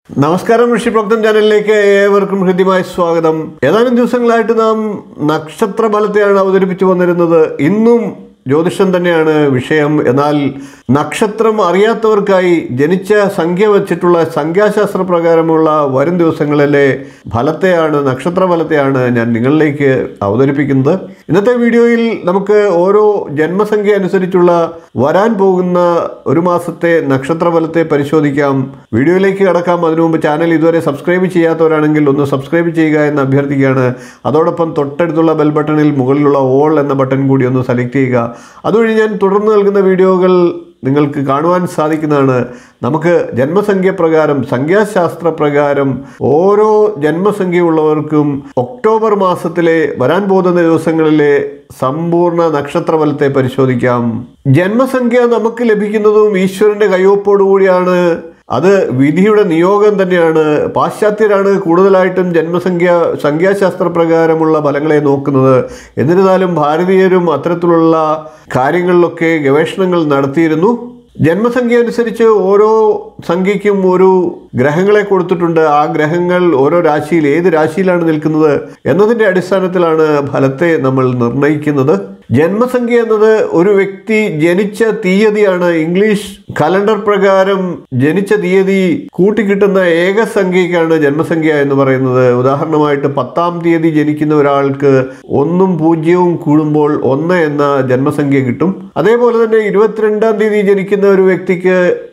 നമസ്കാരം, ഋഷിപ്രോക്തം ചാനലിലേക്ക് ഏവർക്കും ഹൃദ്യമായ സ്വാഗതം. ഏതാനും ദിവസങ്ങളായിട്ട് നാം നക്ഷത്ര ഫലത്തെയാണ് അവതരിപ്പിച്ചു വന്നിരുന്നത്. ഇന്നും ജ്യോതിഷം തന്നെയാണ് വിഷയം. എന്നാൽ നക്ഷത്രം അറിയാത്തവർക്കായി ജനിച്ച സംഖ്യ വച്ചിട്ടുള്ള സംഖ്യാശാസ്ത്ര പ്രകാരമുള്ള വരും ദിവസങ്ങളിലെ ഫലത്തെയാണ്, നക്ഷത്ര ഫലത്തെയാണ് ഞാൻ നിങ്ങളിലേക്ക് അവതരിപ്പിക്കുന്നത്. ഇന്നത്തെ വീഡിയോയിൽ നമുക്ക് ഓരോ ജന്മസംഖ്യ അനുസരിച്ചുള്ള വരാൻ പോകുന്ന ഒരു മാസത്തെ നക്ഷത്ര ഫലത്തെ പരിശോധിക്കാം. വീഡിയോയിലേക്ക് കടക്കാം. അതിനു മുമ്പ് ചാനൽ ഇതുവരെ സബ്സ്ക്രൈബ് ചെയ്യാത്തവരാണെങ്കിൽ ഒന്ന് സബ്സ്ക്രൈബ് ചെയ്യുക എന്ന് അഭ്യർത്ഥിക്കുകയാണ്. അതോടൊപ്പം തൊട്ടടുത്തുള്ള ബെൽ ബട്ടണിൽ മുകളിലുള്ള ഓൾ എന്ന ബട്ടൺ കൂടി ഒന്ന് സെലക്ട് ചെയ്യുക. അതുവഴി ഞാൻ തുടർന്ന് നൽകുന്ന വീഡിയോകൾ നിങ്ങൾക്ക് കാണുവാൻ സാധിക്കുന്നതാണ്. നമുക്ക് ജന്മസംഖ്യ പ്രകാരം, സംഖ്യാശാസ്ത്ര പ്രകാരം ഓരോ ജന്മസംഖ്യയുള്ളവർക്കും ഒക്ടോബർ മാസത്തിലെ വരാൻ പോകുന്ന ദിവസങ്ങളിലെ സമ്പൂർണ്ണ നക്ഷത്രഫലത്തെ പരിശോധിക്കാം. ജന്മസംഖ്യ നമുക്ക് ലഭിക്കുന്നതും ഈശ്വരന്റെ കയ്യൊപ്പോടുകൂടിയാണ്. അത് വിധിയുടെ നിയോഗം തന്നെയാണ്. പാശ്ചാത്യരാണ് കൂടുതലായിട്ടും സംഖ്യാശാസ്ത്ര പ്രകാരമുള്ള ഫലങ്ങളെ നോക്കുന്നത്. എന്നിരുന്നാലും ഭാരതീയരും അത്തരത്തിലുള്ള കാര്യങ്ങളിലൊക്കെ ഗവേഷണങ്ങൾ നടത്തിയിരുന്നു. ജന്മസംഖ്യ അനുസരിച്ച് ഓരോ സംഖ്യയ്ക്കും ഒരു ഗ്രഹങ്ങളെ കൊടുത്തിട്ടുണ്ട്. ആ ഗ്രഹങ്ങൾ ഓരോ രാശിയിൽ, ഏത് രാശിയിലാണ് നിൽക്കുന്നത് എന്നതിൻ്റെ അടിസ്ഥാനത്തിലാണ് ഫലത്തെ നമ്മൾ നിർണ്ണയിക്കുന്നത്. ജന്മസംഖ്യ എന്നത് ഒരു വ്യക്തി ജനിച്ച തീയതിയാണ്. ഇംഗ്ലീഷ് കലണ്ടർ പ്രകാരം ജനിച്ച തീയതി കൂട്ടിക്കിട്ടുന്ന ഏക സംഖ്യയ്ക്കാണ് ജന്മസംഖ്യ എന്ന് പറയുന്നത്. ഉദാഹരണമായിട്ട് 10-ാം തീയതി ജനിക്കുന്ന ഒരാൾക്ക് 1ഉം 0ഉം കൂടുമ്പോൾ 1 എന്ന ജന്മസംഖ്യ കിട്ടും. അതേപോലെ തന്നെ 22-ാം തീയതി ജനിക്കുന്ന ഒരു വ്യക്തിക്ക്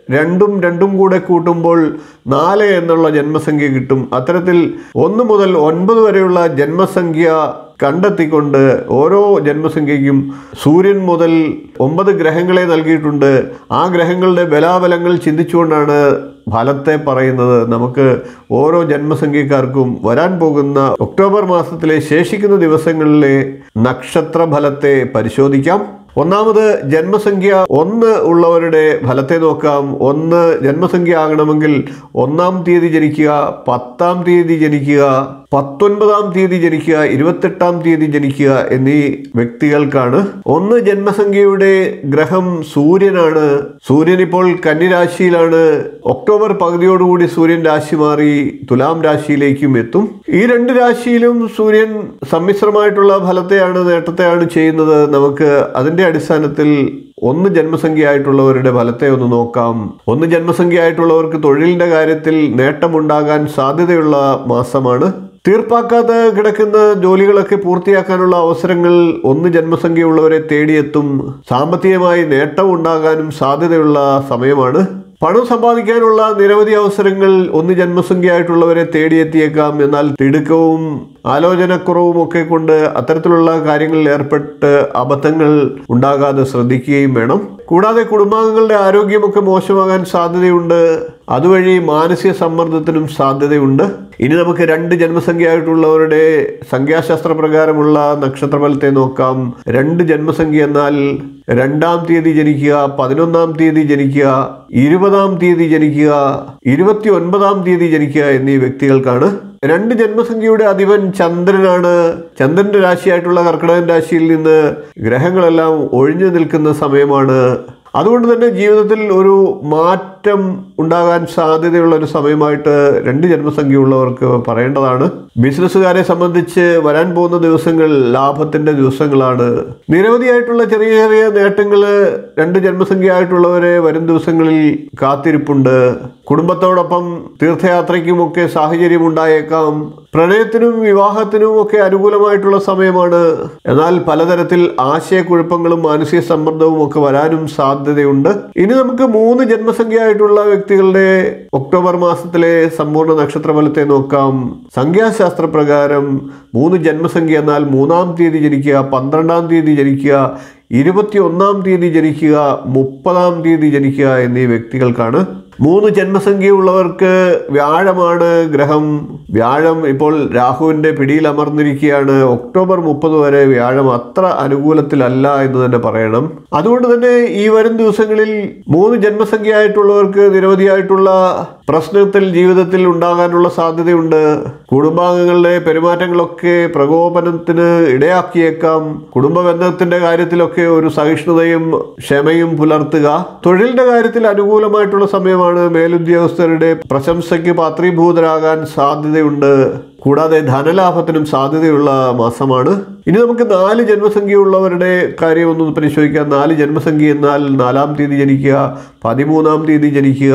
2ഉം കൂടെ കൂട്ടുമ്പോൾ 4 എന്നുള്ള ജന്മസംഖ്യ കിട്ടും. അത്തരത്തിൽ 1 മുതൽ 9 വരെയുള്ള ജന്മസംഖ്യ കണ്ടെത്തിക്കൊണ്ട് ഓരോ ജന്മസംഖ്യയ്ക്കും സൂര്യൻ മുതൽ 9 ഗ്രഹങ്ങളെ നൽകിയിട്ടുണ്ട്. ആ ഗ്രഹങ്ങളുടെ ബലാബലങ്ങൾ ചിന്തിച്ചുകൊണ്ടാണ് ഫലത്തെ പറയുന്നത്. നമുക്ക് ഓരോ ജന്മസംഖ്യക്കാർക്കും വരാൻ പോകുന്ന ഒക്ടോബർ മാസത്തിലെ ശേഷിക്കുന്ന ദിവസങ്ങളിലെ നക്ഷത്ര ഫലത്തെ പരിശോധിക്കാം. ഒന്നാമത് ജന്മസംഖ്യ 1 ഉള്ളവരുടെ ഫലത്തെ നോക്കാം. 1 ജന്മസംഖ്യ ആകണമെങ്കിൽ 1-ാം തീയതി ജനിക്കുക, 10-ാം തീയതി ജനിക്കുക, 19-ാം തീയതി ജനിക്കുക, 28-ാം തീയതി ജനിക്കുക എന്നീ വ്യക്തികൾക്കാണ്. 1 ജന്മസംഖ്യയുടെ ഗ്രഹം സൂര്യനാണ്. സൂര്യൻ ഇപ്പോൾ കന്നിരാശിയിലാണ്. ഒക്ടോബർ പകുതിയോടുകൂടി സൂര്യൻ രാശി മാറി തുലാം രാശിയിലേക്കും എത്തും. ഈ 2 രാശിയിലും സൂര്യൻ സമ്മിശ്രമായിട്ടുള്ള ഫലത്തെയാണ്, നേട്ടത്തെയാണ് ചെയ്യുന്നത്. നമുക്ക് അതിൻ്റെ അടിസ്ഥാനത്തിൽ 1 ജന്മസംഖ്യയായിട്ടുള്ളവരുടെ ഫലത്തെ ഒന്ന് നോക്കാം. 1 ജന്മസംഖ്യയായിട്ടുള്ളവർക്ക് തൊഴിലിൻ്റെ കാര്യത്തിൽ നേട്ടമുണ്ടാകാൻ സാധ്യതയുള്ള മാസമാണ്. തീർപ്പാക്കാതെ കിടക്കുന്ന ജോലികളൊക്കെ പൂർത്തിയാക്കാനുള്ള അവസരങ്ങൾ 1 ജന്മസംഖ്യയുള്ളവരെ തേടിയെത്തും. സാമ്പത്തികമായി നേട്ടം ഉണ്ടാകാനും സാധ്യതയുള്ള സമയമാണ്. പണം സമ്പാദിക്കാനുള്ള നിരവധി അവസരങ്ങൾ 1 ജന്മസംഖ്യയായിട്ടുള്ളവരെ തേടിയെത്തിയേക്കാം. എന്നാൽ തിടുക്കവും ആലോചനക്കുറവും ഒക്കെ കൊണ്ട് അത്തരത്തിലുള്ള കാര്യങ്ങളിൽ ഏർപ്പെട്ട് അബദ്ധങ്ങൾ ഉണ്ടാകാതെ ശ്രദ്ധിക്കുകയും വേണം. കൂടാതെ കുടുംബാംഗങ്ങളുടെ ആരോഗ്യമൊക്കെ മോശമാകാൻ സാധ്യതയുണ്ട്. അതുവഴി മാനസിക സമ്മർദ്ദത്തിനും സാധ്യതയുണ്ട്. ഇനി നമുക്ക് 2 ജന്മസംഖ്യയായിട്ടുള്ളവരുടെ സംഖ്യാശാസ്ത്ര പ്രകാരമുള്ള നക്ഷത്രഫലത്തെ നോക്കാം. 2 ജന്മസംഖ്യ എന്നാൽ 2-ാം തീയതി ജനിക്കുക, 11-ാം തീയതി ജനിക്കുക, 20-ാം തീയതി ജനിക്കുക, 29-ാം തീയതി ജനിക്കുക എന്നീ വ്യക്തികൾക്കാണ്. 2 ജന്മസംഖ്യയുടെ അധിപൻ ചന്ദ്രനാണ്. ചന്ദ്രന്റെ രാശിയായിട്ടുള്ള കർക്കിടകൻ രാശിയിൽ നിന്ന് ഗ്രഹങ്ങളെല്ലാം ഒഴിഞ്ഞു നിൽക്കുന്ന സമയമാണ്. അതുകൊണ്ട് തന്നെ ജീവിതത്തിൽ ഒരു മാറ്റം ഉണ്ടാകാൻ സാധ്യതയുള്ള ഒരു സമയമായിട്ട് 2 ജന്മസംഖ്യയുള്ളവർക്ക് പറയേണ്ടതാണ്. ബിസിനസ്സുകാരെ സംബന്ധിച്ച് വരാൻ പോകുന്ന ദിവസങ്ങൾ ലാഭത്തിൻ്റെ ദിവസങ്ങളാണ്. നിരവധിയായിട്ടുള്ള ചെറിയ ചെറിയ നേട്ടങ്ങൾ 2 ജന്മസംഖ്യയായിട്ടുള്ളവരെ വരും ദിവസങ്ങളിൽ കാത്തിരിപ്പുണ്ട്. കുടുംബത്തോടൊപ്പം തീർത്ഥയാത്രയ്ക്കുമൊക്കെ സാഹചര്യം ഉണ്ടായേക്കാം. പ്രണയത്തിനും വിവാഹത്തിനും ഒക്കെ അനുകൂലമായിട്ടുള്ള സമയമാണ്. എന്നാൽ പലതരത്തിൽ ആശയക്കുഴപ്പങ്ങളും മാനസിക സമ്മർദ്ദവും ഒക്കെ വരാനും സാധ്യതയുണ്ട്. ഇനി നമുക്ക് 3 ജന്മസംഖ്യയായിട്ടുള്ള വ്യക്തികളുടെ ഒക്ടോബർ മാസത്തിലെ സമ്പൂർണ്ണ നക്ഷത്രഫലത്തെ നോക്കാം. സംഖ്യാശാസ്ത്ര പ്രകാരം 3 ജന്മസംഖ്യ എന്നാൽ 3-ാം തീയതി ജനിക്കുക, 12-ാം തീയതി ജനിക്കുക, 21-ാം തീയതി ജനിക്കുക, 30-ാം തീയതി ജനിക്കുക എന്നീ വ്യക്തികൾക്കാണ്. 3 ജന്മസംഖ്യയുള്ളവർക്ക് വ്യാഴമാണ് ഗ്രഹം. വ്യാഴം ഇപ്പോൾ രാഹുവിൻ്റെ പിടിയിൽ അമർന്നിരിക്കുകയാണ്. ഒക്ടോബർ 30 വരെ വ്യാഴം അത്ര അനുകൂലത്തിലല്ല എന്ന് തന്നെ പറയണം. അതുകൊണ്ട് തന്നെ ഈ വരും ദിവസങ്ങളിൽ 3 ജന്മസംഖ്യയായിട്ടുള്ളവർക്ക് നിരവധിയായിട്ടുള്ള പ്രശ്നത്തിൽ ജീവിതത്തിൽ ഉണ്ടാകാനുള്ള സാധ്യതയുണ്ട്. കുടുംബാംഗങ്ങളുടെ പെരുമാറ്റങ്ങളൊക്കെ പ്രകോപനത്തിന് ഇടയാക്കിയേക്കാം. കുടുംബ ബന്ധത്തിന്റെ കാര്യത്തിലൊക്കെ ഒരു സഹിഷ്ണുതയും ക്ഷമയും പുലർത്തുക. തൊഴിലിന്റെ കാര്യത്തിൽ അനുകൂലമായിട്ടുള്ള സമയമാണ്. മേലുദ്യോഗസ്ഥരുടെ പ്രശംസയ്ക്ക് പാത്രീഭൂതരാകാൻ സാധ്യതയുണ്ട്. കൂടാതെ ധനലാഭത്തിനും സാധ്യതയുള്ള മാസമാണ്. ഇനി നമുക്ക് 4 ജന്മസംഖ്യയുള്ളവരുടെ കാര്യം ഒന്ന് പരിശോധിക്കാം. 4 ജന്മസംഖ്യ എന്നാൽ 4-ാം തീയതി ജനിക്കുക, 13-ാം തീയതി ജനിക്കുക,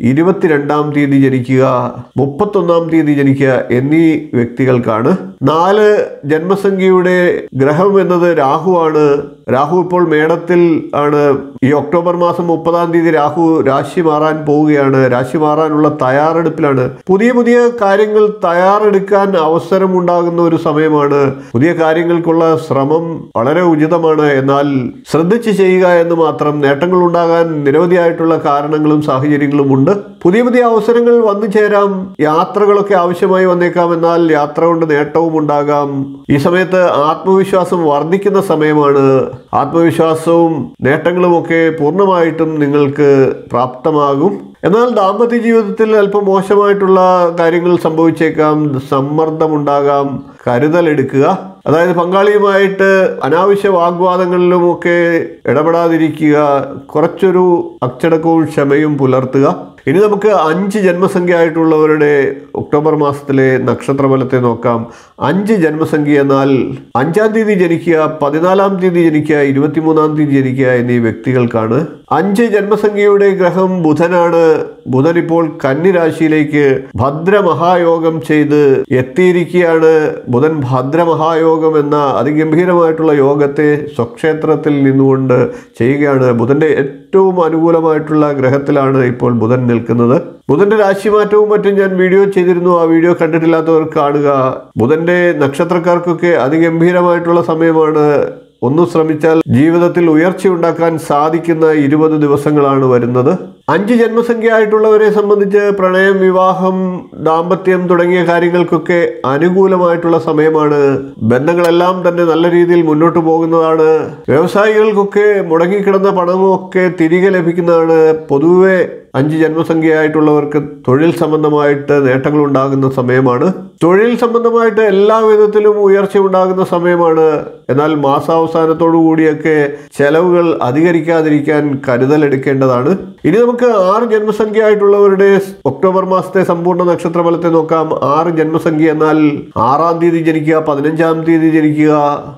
22-ാം തീയതി ജനിക്കുക, 31-ാം തീയതി ജനിക്കുക എന്നീ വ്യക്തികൾക്കാണ്. 4 ജന്മസംഖ്യയുടെ ഗ്രഹം എന്നത് രാഹുവാണ്. രാഹു ഇപ്പോൾ മേടത്തിൽ ആണ്. ഈ ഒക്ടോബർ മാസം 30-ാം തീയതി രാഹു രാശി മാറാൻ പോവുകയാണ്. രാശി മാറാനുള്ള തയ്യാറെടുപ്പിലാണ്. പുതിയ പുതിയ കാര്യങ്ങൾ തയ്യാറെടുക്കാൻ അവസരമുണ്ടാകുന്ന ഒരു സമയമാണ്. പുതിയ കാര്യങ്ങൾക്കുള്ള ശ്രമം വളരെ ഉചിതമാണ്. എന്നാൽ ശ്രദ്ധിച്ച് ചെയ്യുക എന്ന് മാത്രം. നേട്ടങ്ങൾ ഉണ്ടാകാൻ നിരവധിയായിട്ടുള്ള കാരണങ്ങളും സാഹചര്യങ്ങളും ഉണ്ട്. പുതിയ പുതിയ അവസരങ്ങൾ വന്നു ചേരാം. യാത്രകളൊക്കെ ആവശ്യമായി വന്നേക്കാം. എന്നാൽ യാത്ര കൊണ്ട് നേട്ടവും ഉണ്ടാകാം. ഈ സമയത്ത് ആത്മവിശ്വാസം വർദ്ധിക്കുന്ന സമയമാണ്. ആത്മവിശ്വാസവും നേട്ടങ്ങളും ഒക്കെ പൂർണ്ണമായിട്ടും നിങ്ങൾക്ക് പ്രാപ്തമാകും. എന്നാൽ ദാമ്പത്യ ജീവിതത്തിൽ അല്പം മോശമായിട്ടുള്ള കാര്യങ്ങൾ സംഭവിച്ചേക്കാം. സമ്മർദ്ദമുണ്ടാകാം. കരുതലെടുക്കുക. അതായത് പങ്കാളിയുമായിട്ട് അനാവശ്യ വാഗ്വാദങ്ങളിലുമൊക്കെ ഇടപെടാതിരിക്കുക. കുറച്ചൊരു അച്ചടക്കവും ക്ഷമയും പുലർത്തുക. ഇനി നമുക്ക് 5 ജന്മസംഖ്യ ആയിട്ടുള്ളവരുടെ ഒക്ടോബർ മാസത്തിലെ നക്ഷത്രഫലത്തെ നോക്കാം. 5 ജന്മസംഖ്യ എന്നാൽ 5-ാം തീയതി ജനിക്കുക, 14-ാം തീയതി ജനിക്കുക, 23-ാം തീയതി ജനിക്കുക എന്നീ വ്യക്തികൾക്കാണ്. 5 ജന്മസംഖ്യയുടെ ഗ്രഹം ബുധനാണ്. ബുധൻ ഇപ്പോൾ കന്നി രാശിയിലേക്ക് ഭദ്രമഹായോഗം ചെയ്ത് എത്തിയിരിക്കുകയാണ്. ബുധൻ ഭദ്രമഹായോഗം എന്ന അതിഗംഭീരമായിട്ടുള്ള യോഗത്തെ സ്വക്ഷേത്രത്തിൽ നിന്നുകൊണ്ട് ചെയ്യുകയാണ്. ബുധന്റെ ഏറ്റവും അനുകൂലമായിട്ടുള്ള ഗ്രഹത്തിലാണ് ഇപ്പോൾ ബുധൻ നിൽക്കുന്നത്. ബുധന്റെ രാശിമാറ്റവും മറ്റും ഞാൻ വീഡിയോ ചെയ്തിരുന്നു. ആ വീഡിയോ കണ്ടിട്ടില്ലാത്തവർ കാണുക. ബുധന്റെ നക്ഷത്രക്കാർക്കൊക്കെ അതിഗംഭീരമായിട്ടുള്ള സമയമാണ്. ഒന്ന് ശ്രമിച്ചാൽ ജീവിതത്തിൽ ഉയർച്ച ഉണ്ടാക്കാൻ സാധിക്കുന്ന 20 ദിവസങ്ങളാണ് വരുന്നത്. 5 ജന്മസംഖ്യ ആയിട്ടുള്ളവരെ സംബന്ധിച്ച് പ്രണയം, വിവാഹം, ദാമ്പത്യം തുടങ്ങിയ കാര്യങ്ങൾക്കൊക്കെ അനുകൂലമായിട്ടുള്ള സമയമാണ്. ബന്ധങ്ങളെല്ലാം തന്നെ നല്ല രീതിയിൽ മുന്നോട്ട് പോകുന്നതാണ്. വ്യവസായികൾക്കൊക്കെ മുടങ്ങിക്കിടന്ന പണമൊക്കെ തിരികെ ലഭിക്കുന്നതാണ്. പൊതുവെ 5 ജന്മസംഖ്യയായിട്ടുള്ളവർക്ക് തൊഴിൽ സംബന്ധമായിട്ട് നേട്ടങ്ങൾ ഉണ്ടാകുന്ന സമയമാണ്. തൊഴിൽ സംബന്ധമായിട്ട് എല്ലാ വിധത്തിലും ഉയർച്ച ഉണ്ടാകുന്ന സമയമാണ്. എന്നാൽ മാസാവസാനത്തോടു കൂടിയൊക്കെ ചെലവുകൾ അധികരിക്കാതിരിക്കാൻ കരുതലെടുക്കേണ്ടതാണ്. ഇനി നമുക്ക് 6 ജന്മസംഖ്യ ആയിട്ടുള്ളവരുടെ ഒക്ടോബർ മാസത്തെ സമ്പൂർണ്ണ നക്ഷത്രഫലത്തെ നോക്കാം. 6 ജന്മസംഖ്യ എന്നാൽ 6-ാം തീയതി ജനിക്കുക, 15-ാം തീയതി ജനിക്കുക,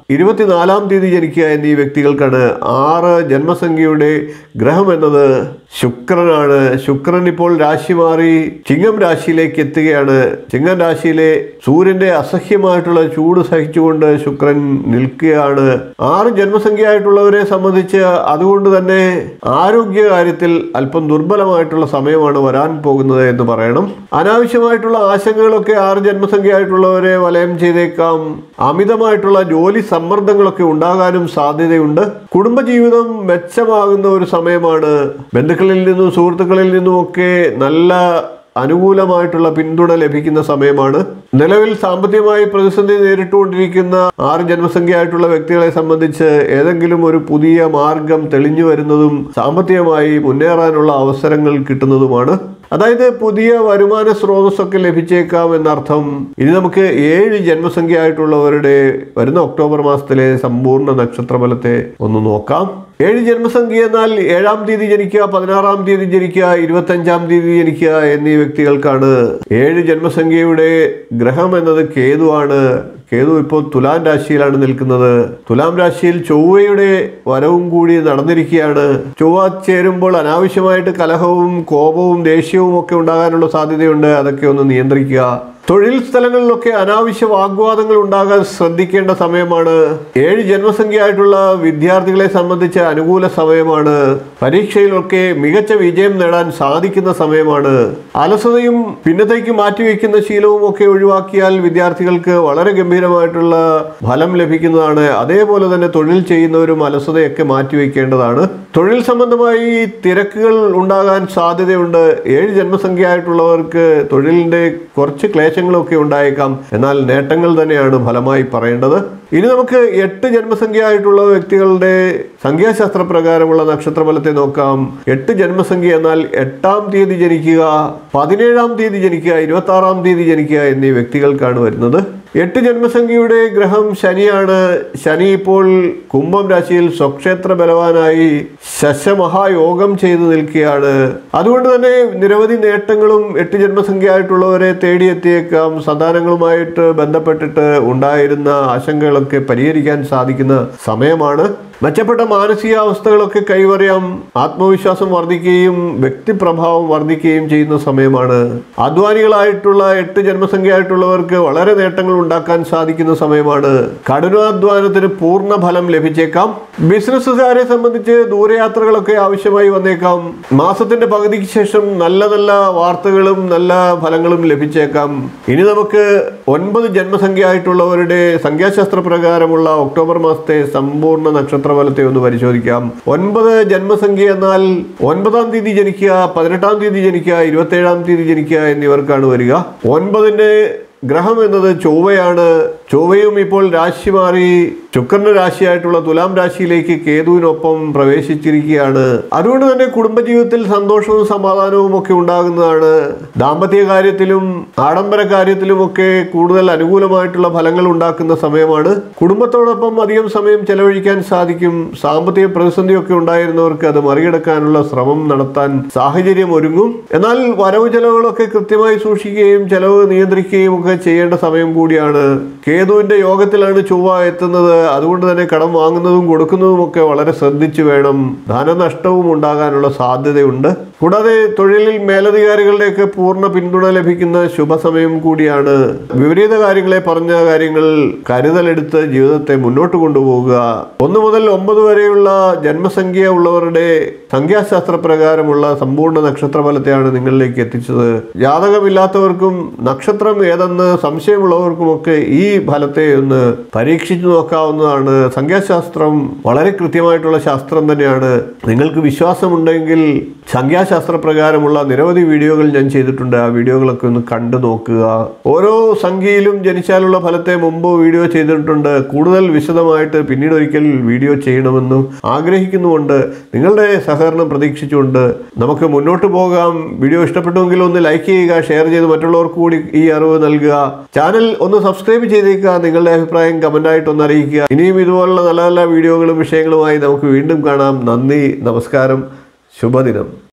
24-ാം തീയതി ജനിക്കുക എന്നീ വ്യക്തികൾക്കാണ്. 6 ജന്മസംഖ്യയുടെ ഗ്രഹം എന്നത് ശുക്രനാണ്. ശുക്രൻ ഇപ്പോൾ രാശി മാറി ചിങ്ങം രാശിയിലേക്ക് എത്തുകയാണ്. ചിങ്ങം രാശിയിലെ സൂര്യന്റെ അസഹ്യമായിട്ടുള്ള ചൂട് സഹിച്ചുകൊണ്ട് ശുക്രൻ നിൽക്കുകയാണ്. 6 ജന്മസംഖ്യ ആയിട്ടുള്ളവരെ സംബന്ധിച്ച് അതുകൊണ്ട് തന്നെ ആരോഗ്യ കാര്യത്തിൽ അല്പം ദുർബലമായിട്ടുള്ള സമയമാണ് വരാൻ പോകുന്നത് എന്ന് പറയണം. അനാവശ്യമായിട്ടുള്ള ആശങ്കകളൊക്കെ 6 ജന്മസംഖ്യ ആയിട്ടുള്ളവരെ വലയം ചെയ്തേക്കാം. അമിതമായിട്ടുള്ള ജോലി സമ്മർദ്ദങ്ങളൊക്കെ ഉണ്ടാകാനും സാധ്യതയുണ്ട്. കുടുംബജീവിതം മെച്ചമാകുന്ന ഒരു സമയമാണ്. ബന്ധുക്കളിൽ നിന്നും സുഹൃത്തുക്കളിൽ നിന്നുമൊക്കെ നല്ല അനുകൂലമായിട്ടുള്ള പിന്തുണ ലഭിക്കുന്ന സമയമാണ്. നിലവിൽ സാമ്പത്തികമായി പ്രതിസന്ധി നേരിട്ടുകൊണ്ടിരിക്കുന്ന 6 ജന്മസംഖ്യ ആയിട്ടുള്ള വ്യക്തികളെ സംബന്ധിച്ച് ഏതെങ്കിലും ഒരു പുതിയ മാർഗം തെളിഞ്ഞു വരുന്നതും സാമ്പത്തികമായി മുന്നേറാനുള്ള അവസരങ്ങൾ കിട്ടുന്നതുമാണ്. അതായത് പുതിയ വരുമാന സ്രോതസ്സൊക്കെ ലഭിച്ചേക്കാം എന്നർത്ഥം. ഇനി നമുക്ക് 7 ജന്മസംഖ്യ ആയിട്ടുള്ളവരുടെ വരുന്ന ഒക്ടോബർ മാസത്തിലെ സമ്പൂർണ്ണ നക്ഷത്രഫലത്തെ ഒന്ന് നോക്കാം. 7 ജന്മസംഖ്യ എന്നാൽ 7-ാം തീയതി ജനിക്കുക, 16-ാം തീയതി ജനിക്കുക, 25-ാം തീയതി ജനിക്കുക എന്നീ വ്യക്തികൾക്കാണ്. 7 ജന്മസംഖ്യയുടെ ഗ്രഹം എന്നത് കേതുവാണ്. കേതു ഇപ്പോൾ തുലാം രാശിയിലാണ് നിൽക്കുന്നത്. തുലാം രാശിയിൽ ചൊവ്വയുടെ വരവും കൂടി നടന്നിരിക്കുകയാണ്. ചൊവ്വ ചേരുമ്പോൾ അനാവശ്യമായിട്ട് കലഹവും കോപവും ദേഷ്യവും ഒക്കെ ഉണ്ടാകാനുള്ള സാധ്യതയുണ്ട്. അതൊക്കെ ഒന്ന് നിയന്ത്രിക്കുക. തൊഴിൽ സ്ഥലങ്ങളിലൊക്കെ അനാവശ്യ വാഗ്വാദങ്ങൾ ഉണ്ടാകാൻ ശ്രദ്ധിക്കേണ്ട സമയമാണ്. 7 ജന്മസംഖ്യ ആയിട്ടുള്ള വിദ്യാർത്ഥികളെ സംബന്ധിച്ച് അനുകൂല സമയമാണ്. പരീക്ഷയിലൊക്കെ മികച്ച വിജയം നേടാൻ സാധിക്കുന്ന സമയമാണ്. അലസതയും പിന്നത്തേക്ക് മാറ്റിവെക്കുന്ന ശീലവും ഒക്കെ ഒഴിവാക്കിയാൽ വിദ്യാർത്ഥികൾക്ക് വളരെ ഗംഭീരമായിട്ടുള്ള ഫലം ലഭിക്കുന്നതാണ്. അതേപോലെ തന്നെ തൊഴിൽ ചെയ്യുന്നവരും അലസതയൊക്കെ മാറ്റിവെക്കേണ്ടതാണ്. തൊഴിൽ സംബന്ധമായി തിരക്കുകൾ ഉണ്ടാകാൻ സാധ്യതയുണ്ട്. 7 ജന്മസംഖ്യ ആയിട്ടുള്ളവർക്ക് തൊഴിലിന്റെ കുറച്ച് ക്ലേശ ക്ലേശങ്ങളൊക്കെ ഉണ്ടായേക്കാം. എന്നാൽ നേട്ടങ്ങൾ തന്നെയാണ് ഫലമായി പറയേണ്ടത്. ഇനി നമുക്ക് 8 ജന്മസംഖ്യ ആയിട്ടുള്ള വ്യക്തികളുടെ സംഖ്യാശാസ്ത്ര പ്രകാരമുള്ള നക്ഷത്രഫലത്തെ നോക്കാം. 8 ജന്മസംഖ്യ എന്നാൽ 8-ാം തീയതി ജനിക്കുക, 17-ാം തീയതി ജനിക്കുക, 26-ാം തീയതി ജനിക്കുക എന്നീ വ്യക്തികൾക്കാണ് വരുന്നത്. 8 ജന്മസംഖ്യയുടെ ഗ്രഹം ശനിയാണ്. ശനി ഇപ്പോൾ കുംഭം രാശിയിൽ സ്വക്ഷേത്ര ബലവാനായി ശശമഹായോഗം ചെയ്തു നിൽക്കുകയാണ്. അതുകൊണ്ട് തന്നെ നിരവധി നേട്ടങ്ങളും 8 ജന്മസംഖ്യ ആയിട്ടുള്ളവരെ തേടിയെത്തിയേക്കാം. സന്താനങ്ങളുമായിട്ട് ബന്ധപ്പെട്ടിട്ട് ഉണ്ടായിരുന്ന ആശങ്കകളൊക്കെ പരിഹരിക്കാൻ സാധിക്കുന്ന സമയമാണ്. മെച്ചപ്പെട്ട മാനസികാവസ്ഥകളൊക്കെ കൈവറിയാം. ആത്മവിശ്വാസം വർദ്ധിക്കുകയും വ്യക്തിപ്രഭാവം വർദ്ധിക്കുകയും ചെയ്യുന്ന സമയമാണ്. അധ്വാനികളായിട്ടുള്ള 8 ജന്മസംഖ്യ ആയിട്ടുള്ളവർക്ക് വളരെ നേട്ടങ്ങൾ ഉണ്ടാക്കാൻ സാധിക്കുന്ന സമയമാണ്. കഠിനാധ്വാനത്തിന് പൂർണ്ണ ഫലം ലഭിച്ചേക്കാം. ബിസിനസ്സുകാരെ സംബന്ധിച്ച് ദൂരയാത്രകളൊക്കെ ആവശ്യമായി വന്നേക്കാം. മാസത്തിന്റെ പകുതിക്ക് ശേഷം നല്ല നല്ല വാർത്തകളും നല്ല ഫലങ്ങളും ലഭിച്ചേക്കാം. ഇനി നമുക്ക് 9 ജന്മസംഖ്യ ആയിട്ടുള്ളവരുടെ സംഖ്യാശാസ്ത്ര പ്രകാരമുള്ള ഒക്ടോബർ മാസത്തെ സമ്പൂർണ്ണ നക്ഷത്രഫലത്തെ ഒന്ന് പരിശോധിക്കാം. 9 ജന്മസംഖ്യ എന്നാൽ 9-ാം തീയതി ജനിക്കുക, 18-ാം തീയതി ജനിക്കുക, 27-ാം തീയതി ജനിക്കുക എന്നിവർക്കാണ് വരിക. 9ന്റെ ഗ്രഹം എന്നത് ചൊവ്വയാണ്. ചൊവ്വയും ഇപ്പോൾ രാശി മാറി ശുക്രന്റെ രാശിയായിട്ടുള്ള തുലാം രാശിയിലേക്ക് കേതുവിനൊപ്പം പ്രവേശിച്ചിരിക്കുകയാണ്. അതുകൊണ്ട് തന്നെ കുടുംബജീവിതത്തിൽ സന്തോഷവും സമാധാനവും ഒക്കെ ഉണ്ടാകുന്നതാണ്. ദാമ്പത്യ കാര്യത്തിലും ആഡംബര കാര്യത്തിലുമൊക്കെ കൂടുതൽ അനുകൂലമായിട്ടുള്ള ഫലങ്ങൾ ഉണ്ടാക്കുന്ന സമയമാണ്. കുടുംബത്തോടൊപ്പം അധികം സമയം ചെലവഴിക്കാൻ സാധിക്കും. സാമ്പത്തിക പ്രതിസന്ധിയൊക്കെ ഉണ്ടായിരുന്നവർക്ക് അത് മറികടക്കാനുള്ള ശ്രമം നടത്താൻ സാഹചര്യം ഒരുങ്ങും. എന്നാൽ വരവ് ചെലവുകളൊക്കെ കൃത്യമായി സൂക്ഷിക്കുകയും ചെലവ് നിയന്ത്രിക്കുകയും ഒക്കെ ചെയ്യേണ്ട സമയം കൂടിയാണ്. കേതുവിന്റെ യോഗത്തിലാണ് ചൊവ്വ എത്തുന്നത്. അതുകൊണ്ട് തന്നെ കടം വാങ്ങുന്നതും കൊടുക്കുന്നതും ഒക്കെ വളരെ ശ്രദ്ധിച്ചു വേണം. ധനനഷ്ടവും ഉണ്ടാകാനുള്ള സാധ്യതയുണ്ട്. കൂടാതെ തൊഴിലിൽ മേലധികാരികളുടെയൊക്കെ പൂർണ്ണ പിന്തുണ ലഭിക്കുന്ന ശുഭസമയം കൂടിയാണ്. വിപരീത കാര്യങ്ങളെ പറഞ്ഞ കാര്യങ്ങൾ കരുതലെടുത്ത് ജീവിതത്തെ മുന്നോട്ട് കൊണ്ടുപോകുക. 1 മുതൽ 9 വരെയുള്ള ജന്മസംഖ്യ ഉള്ളവരുടെ സംഖ്യാശാസ്ത്ര പ്രകാരമുള്ള സമ്പൂർണ്ണ നക്ഷത്രഫലത്തെയാണ് നിങ്ങളിലേക്ക് എത്തിച്ചത്. ജാതകമില്ലാത്തവർക്കും നക്ഷത്രം ഏതെന്ന് സംശയമുള്ളവർക്കുമൊക്കെ ഈ ഫലത്തെ ഒന്ന് പരീക്ഷിച്ചു നോക്കാവുന്നതാണ്. സംഖ്യാശാസ്ത്രം വളരെ കൃത്യമായിട്ടുള്ള ശാസ്ത്രം തന്നെയാണ്. നിങ്ങൾക്ക് വിശ്വാസമുണ്ടെങ്കിൽ സംഖ്യാശാസ്ത്ര പ്രകാരമുള്ള നിരവധി വീഡിയോകൾ ഞാൻ ചെയ്തിട്ടുണ്ട്. ആ വീഡിയോകളൊക്കെ ഒന്ന് കണ്ടു നോക്കുക. ഓരോ സംഖ്യയിലും ജനിച്ചാലുള്ള ഫലത്തെ മുമ്പ് വീഡിയോ ചെയ്തിട്ടുണ്ട്. കൂടുതൽ വിശദമായിട്ട് പിന്നീട് ഒരിക്കൽ വീഡിയോ ചെയ്യണമെന്നും ആഗ്രഹിക്കുന്നുമുണ്ട്. നിങ്ങളുടെ സഹകരണം പ്രതീക്ഷിച്ചുകൊണ്ട് നമുക്ക് മുന്നോട്ട് പോകാം. വീഡിയോ ഇഷ്ടപ്പെട്ടുവെങ്കിൽ ഒന്ന് ലൈക്ക് ചെയ്യുക, ഷെയർ ചെയ്ത് മറ്റുള്ളവർക്ക് കൂടി ഈ അറിവ് നൽകുക. ചാനൽ ഒന്ന് സബ്സ്ക്രൈബ് ചെയ്തേക്കുക. നിങ്ങളുടെ അഭിപ്രായം കമൻ്റായിട്ട് ഒന്ന് അറിയിക്കുക. ഇനിയും ഇതുപോലുള്ള നല്ല നല്ല വീഡിയോകളും വിഷയങ്ങളുമായി നമുക്ക് വീണ്ടും കാണാം. നന്ദി, നമസ്കാരം, ശുഭദിനം.